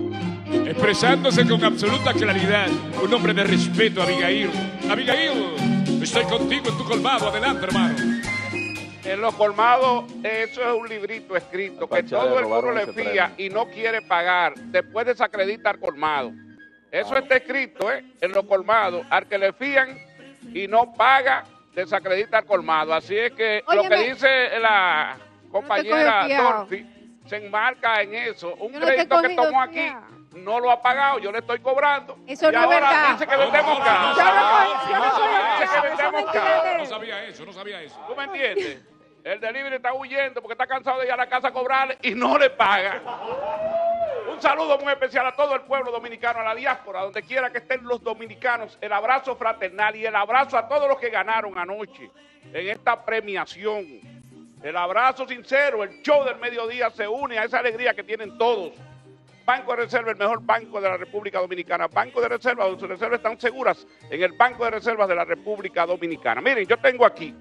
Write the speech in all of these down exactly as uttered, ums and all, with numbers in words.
expresándose con absoluta claridad, un hombre de respeto, Abigail. Abigail, estoy contigo en tu colmado, adelante, hermano. En los colmados, eso es un librito escrito que todo el mundo le fía y no quiere pagar, después desacredita al colmado. Eso está escrito, ¿eh? En los colmados, al que le fían y no paga, desacredita al colmado. Así es que Óyeme, lo que dice la compañera Dorothy se enmarca en eso. Un no crédito que tomó aquí no lo ha pagado, yo le estoy cobrando. Eso y no ahora es verdad. dice que vendemos carro. Dice que vendemos carro. No sabía eso, no sabía eso. ¿Tú me entiendes? El delivery está huyendo porque está cansado de ir a la casa a cobrarle y no le paga. Un saludo muy especial a todo el pueblo dominicano, a la diáspora, donde quiera que estén los dominicanos. El abrazo fraternal y el abrazo a todos los que ganaron anoche en esta premiación. El abrazo sincero, el show del mediodía se une a esa alegría que tienen todos. Banco de Reserva, el mejor banco de la República Dominicana. Banco de Reserva, donde sus reservas están seguras en el Banco de Reservas de la República Dominicana. Miren, yo tengo aquí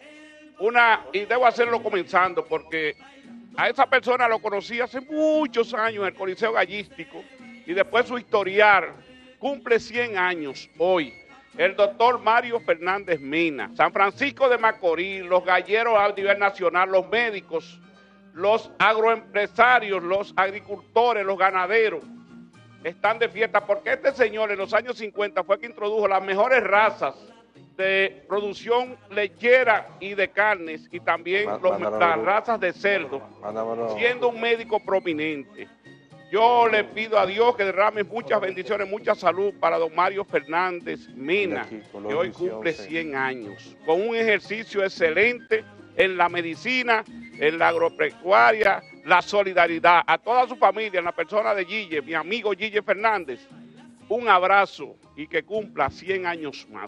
una, y debo hacerlo comenzando porque a esa persona lo conocí hace muchos años en el Coliseo Gallístico y después su historial cumple cien años hoy. El doctor Mario Fernández Mena, San Francisco de Macorís, los galleros a nivel nacional, los médicos, los agroempresarios, los agricultores, los ganaderos, están de fiesta porque este señor en los años cincuenta fue que introdujo las mejores razas de producción lechera y de carnes y también los, las razas de cerdo, siendo un médico prominente. Yo le pido a Dios que derrame muchas bendiciones, mucha salud para don Mario Fernández Mena, que hoy cumple cien años, con un ejercicio excelente en la medicina, en la agropecuaria, la solidaridad. A toda su familia, en la persona de Gille, mi amigo Gille Fernández, un abrazo y que cumpla cien años más.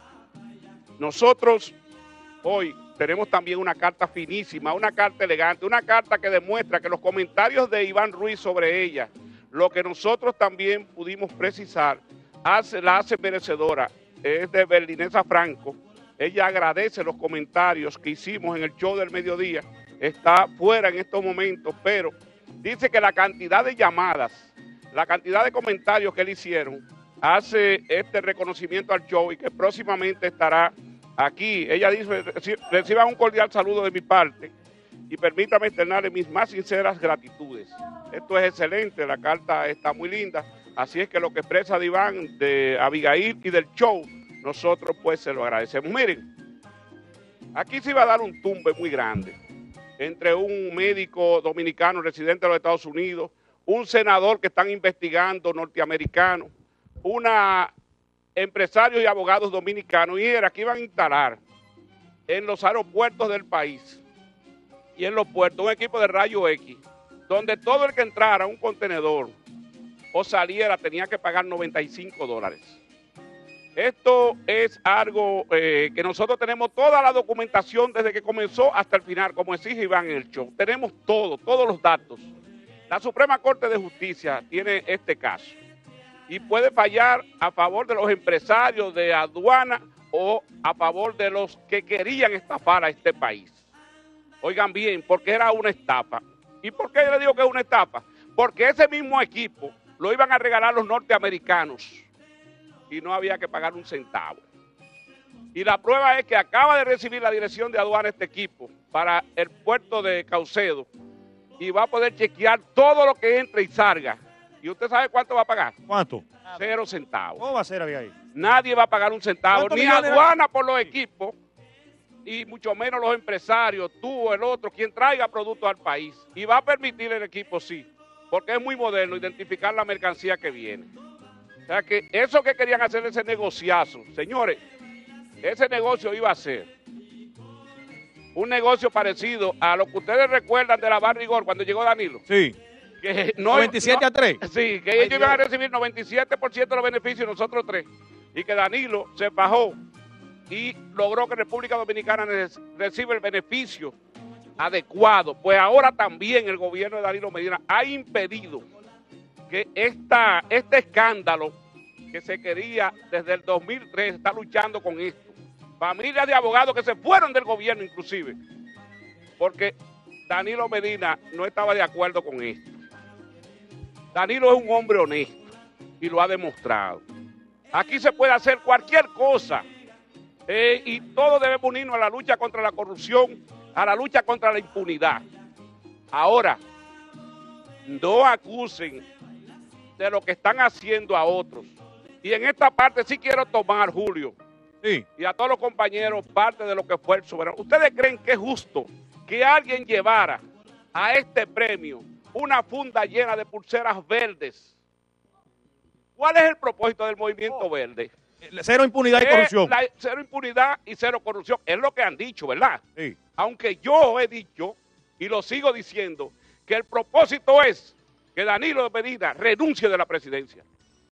Nosotros hoy tenemos también una carta finísima, una carta elegante, una carta que demuestra que los comentarios de Iván Ruiz sobre ella, lo que nosotros también pudimos precisar, hace, la hace merecedora, es de Berlinesa Franco. Ella agradece los comentarios que hicimos en el show del mediodía, está fuera en estos momentos, pero dice que la cantidad de llamadas, la cantidad de comentarios que le hicieron, hace este reconocimiento al show y que próximamente estará aquí. Ella dice, reciban un cordial saludo de mi parte y permítame externarle mis más sinceras gratitudes. Esto es excelente, la carta está muy linda, así es que lo que expresa de Iván, de Abigail y del show, nosotros pues se lo agradecemos. Miren, aquí se iba a dar un tumbe muy grande entre un médico dominicano residente de los Estados Unidos, un senador que están investigando norteamericano, una empresarios y abogados dominicanos, y era que iban a instalar en los aeropuertos del país y en los puertos un equipo de rayo X, donde todo el que entrara a un contenedor o saliera tenía que pagar noventa y cinco dólares. Esto es algo eh, que nosotros tenemos toda la documentación desde que comenzó hasta el final, como exige Iván en el show. Tenemos todo, todos los datos. La Suprema Corte de Justicia tiene este caso y puede fallar a favor de los empresarios de aduana o a favor de los que querían estafar a este país. Oigan bien, porque era una estafa. ¿Y por qué yo le digo que es una estafa? Porque ese mismo equipo lo iban a regalar los norteamericanos y no había que pagar un centavo. Y la prueba es que acaba de recibir la dirección de aduana este equipo para el puerto de Caucedo y va a poder chequear todo lo que entre y salga. ¿Y usted sabe cuánto va a pagar? ¿Cuánto? Cero centavos. ¿Cómo va a ser, Abigail? Nadie va a pagar un centavo, ni aduana por los equipos, y mucho menos los empresarios, tú o el otro, quien traiga productos al país. Y va a permitir el equipo, sí, porque es muy moderno identificar la mercancía que viene. O sea que eso que querían hacer, ese negociazo, señores, ese negocio iba a ser un negocio parecido a lo que ustedes recuerdan de la Barrigor cuando llegó Danilo. Sí. Que no, noventa y siete no, a tres. Sí, que ellos Ay, iban a recibir noventa y siete por ciento de los beneficios y nosotros tres. Y que Danilo se bajó y logró que República Dominicana reciba el beneficio adecuado. Pues ahora también el gobierno de Danilo Medina ha impedido que esta, este escándalo que se quería desde el dos mil tres está luchando con esto. Familias de abogados que se fueron del gobierno inclusive, porque Danilo Medina no estaba de acuerdo con esto. Danilo es un hombre honesto y lo ha demostrado. Aquí se puede hacer cualquier cosa eh, y todos debemos unirnos a la lucha contra la corrupción, a la lucha contra la impunidad. Ahora, no acusen de lo que están haciendo a otros. Y en esta parte sí quiero tomar, Julio, Sí. y a todos los compañeros, parte de lo que fue el soberano. ¿Ustedes creen que es justo que alguien llevara a este premio una funda llena de pulseras verdes? ¿Cuál es el propósito del movimiento verde? Cero impunidad y Es corrupción. la- cero impunidad y cero corrupción. Es lo que han dicho, ¿verdad? Sí. Aunque yo he dicho, y lo sigo diciendo, que el propósito es que Danilo Medina renuncie de la presidencia.